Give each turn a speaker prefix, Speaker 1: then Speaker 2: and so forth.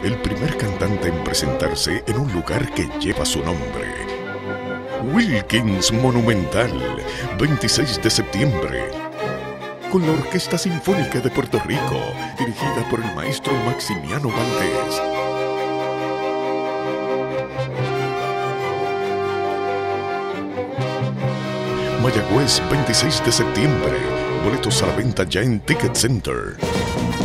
Speaker 1: el primer cantante en presentarse en un lugar que lleva su nombre. Wilkins Monumental, 26 de septiembre, con la Orquesta Sinfónica de Puerto Rico, dirigida por el maestro Maximiano Valdés. Mayagüez, 26 de septiembre. Boletos a la venta ya en Ticket Center.